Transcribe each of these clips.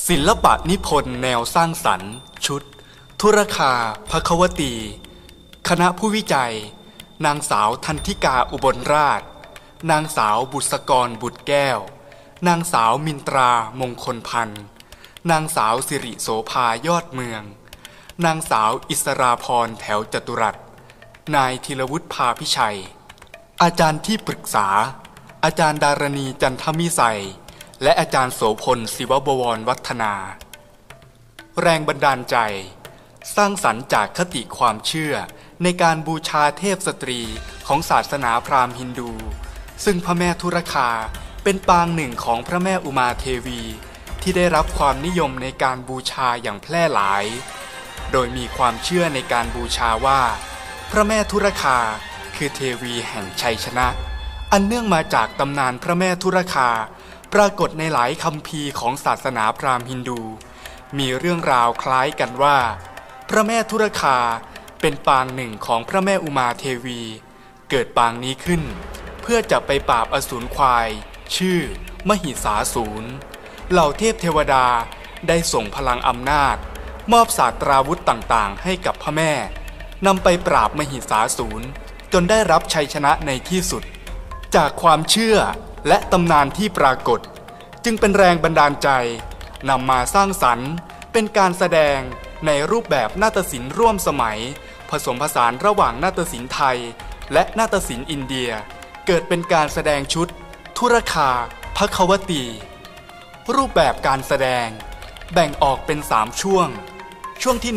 ศิลปะนิพนธ์แนวสร้างสรรค์ชุดธุรคาภควตีคณะผู้วิจัยนางสาวทันทิกาอุบลราชนางสาวบุษกรบุตรแก้วนางสาวมินตรามงคลพันธ์นางสาวสิริโสภายอดเมืองนางสาวอิสราพรแถวจตุรัสนายธีรวุฒิภาพิชัยอาจารย์ที่ปรึกษาอาจารย์ดารณีจันทมิไสยและอาจารย์โสพลศิวบวรวัฒนาแรงบันดาลใจสร้างสรรค์จากคติความเชื่อในการบูชาเทพสตรีของศาสนาพราหมณ์ฮินดูซึ่งพระแม่ธุรคาเป็นปางหนึ่งของพระแม่อุมาเทวีที่ได้รับความนิยมในการบูชาอย่างแพร่หลายโดยมีความเชื่อในการบูชาว่าพระแม่ธุรคาคือเทวีแห่งชัยชนะอันเนื่องมาจากตำนานพระแม่ธุรคาปรากฏในหลายคัมภีร์ของศาสนาพราหมณ์ฮินดูมีเรื่องราวคล้ายกันว่าพระแม่ธุรคาเป็นปางหนึ่งของพระแม่อุมาเทวีเกิดปางนี้ขึ้นเพื่อจะไปปราบอสูรควายชื่อมหิสาสูรเหล่าเทพเทวดาได้ส่งพลังอำนาจมอบศาสตราวุธต่างๆให้กับพระแม่นำไปปราบมหิสาสูรจนได้รับชัยชนะในที่สุดจากความเชื่อและตำนานที่ปรากฏจึงเป็นแรงบันดาลใจนำมาสร้างสรรค์เป็นการแสดงในรูปแบบนาฏศิลป์ร่วมสมัยผสมผสานระหว่างนาฏศิลป์ไทยและนาฏศิลป์อินเดียเกิดเป็นการแสดงชุดธุรคาภควตีรูปแบบการแสดงแบ่งออกเป็น3ช่วงที่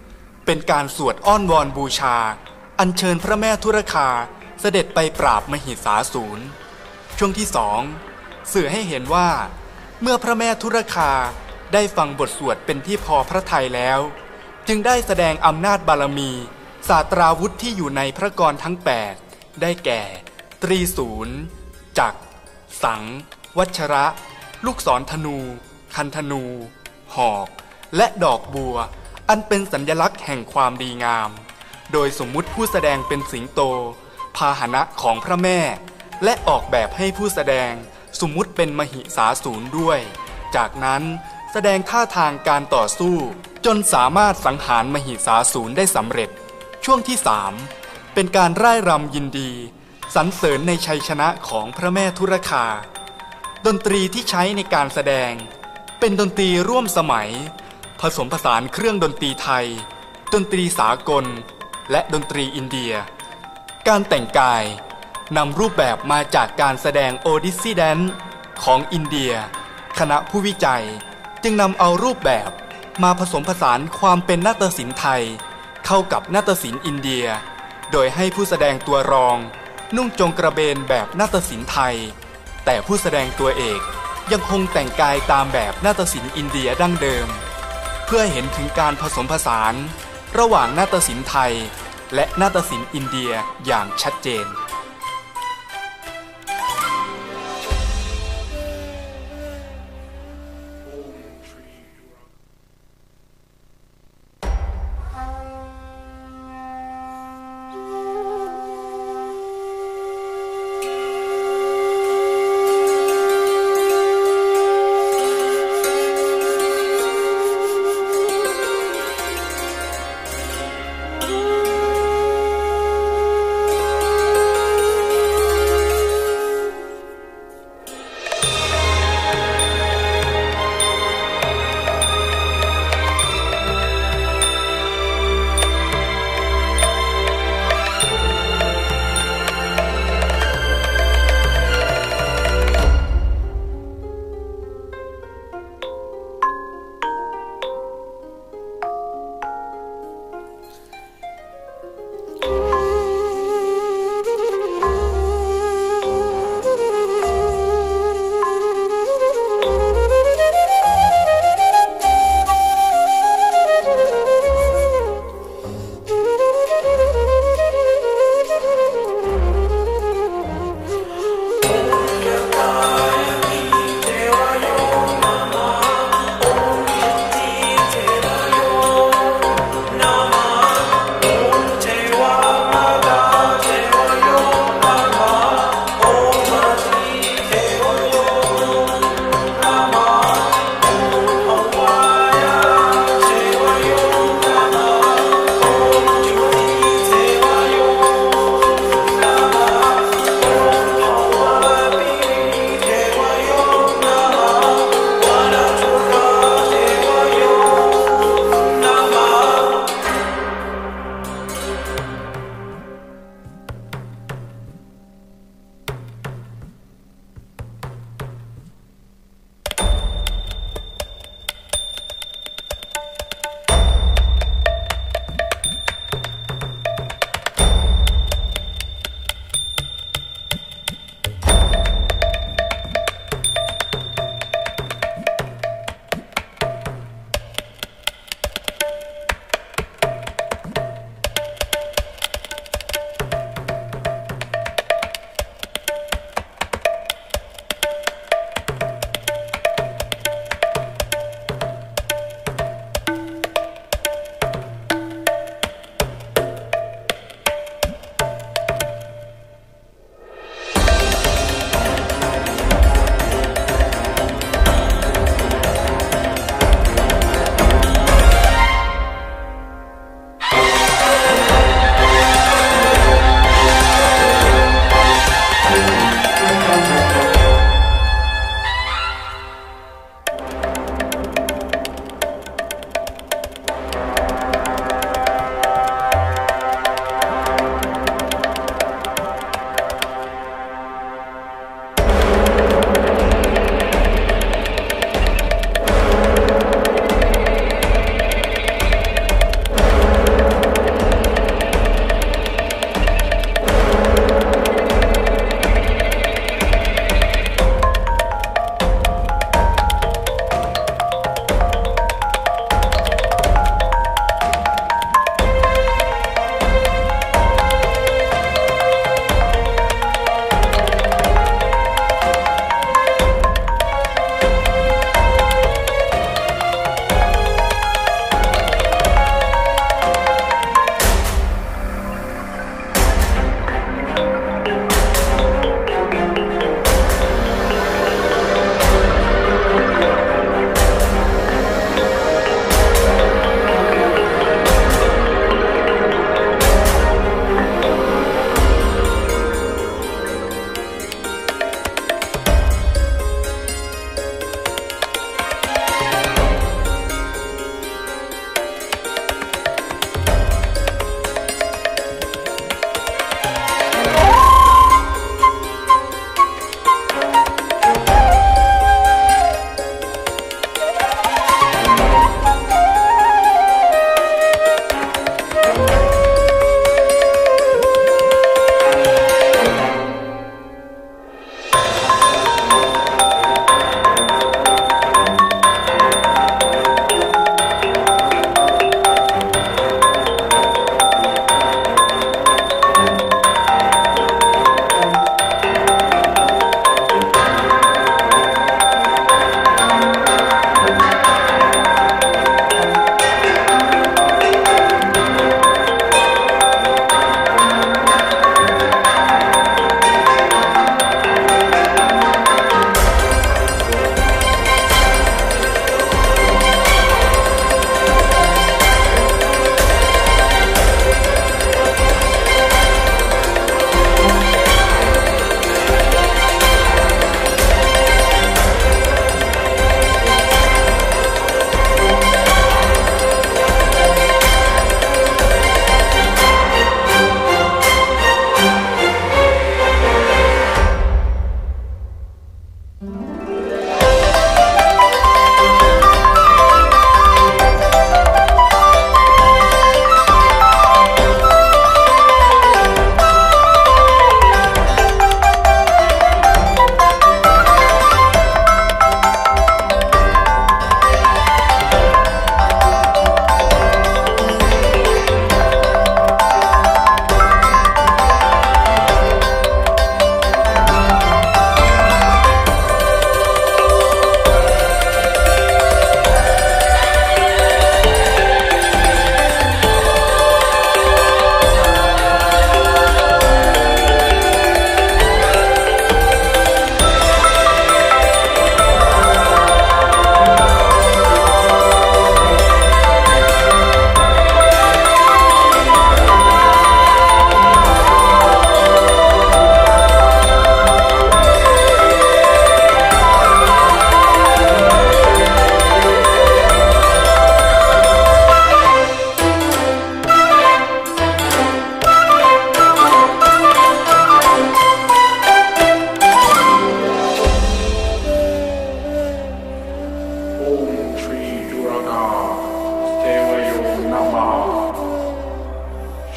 1เป็นการสวดอ้อนวอนบูชาอัญเชิญพระแม่ธุรคาเสด็จไปปราบมหิสาสูรช่วงที่2สื่อให้เห็นว่าเมื่อพระแม่ธุรคาได้ฟังบทสวดเป็นที่พอพระทัยแล้วจึงได้แสดงอำนาจบารมีศาสตราวุธที่อยู่ในพระกรทั้ง8ได้แก่ตรีศูนย์จักรสังวัชระลูกศรธนูคันธนูหอกและดอกบัวอันเป็นสัญลักษณ์แห่งความดีงามโดยสมมุติผู้แสดงเป็นสิงโตพาหนะของพระแม่และออกแบบให้ผู้แสดงสมมุติเป็นมหิสาสูรด้วยจากนั้นแสดงท่าทางการต่อสู้จนสามารถสังหารมหิสาสูรได้สำเร็จช่วงที่3เป็นการร่ายรำยินดีสรรเสริญในชัยชนะของพระแม่ธุรคาดนตรีที่ใช้ในการแสดงเป็นดนตรีร่วมสมัยผสมผสานเครื่องดนตรีไทยดนตรีสากลและดนตรีอินเดียการแต่งกายนำรูปแบบมาจากการแสดงโอดิสซีแดนซ์ของอินเดียคณะผู้วิจัยจึงนำเอารูปแบบมาผสมผสานความเป็นนาฏศิลป์ไทยเข้ากับนาฏศิลป์อินเดียโดยให้ผู้แสดงตัวรองนุ่งจงกระเบนแบบนาฏศิลป์ไทยแต่ผู้แสดงตัวเอกยังคงแต่งกายตามแบบนาฏศิลป์อินเดียดั้งเดิมเพื่อเห็นถึงการผสมผสานระหว่างนาฏศิลป์ไทยและนาฏศิลป์อินเดียอย่างชัดเจน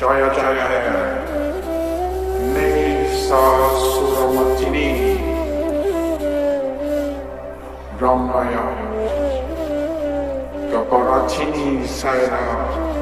Jaya Jaya hai Nei Sasuramachini Ramaya Kaparachini Saira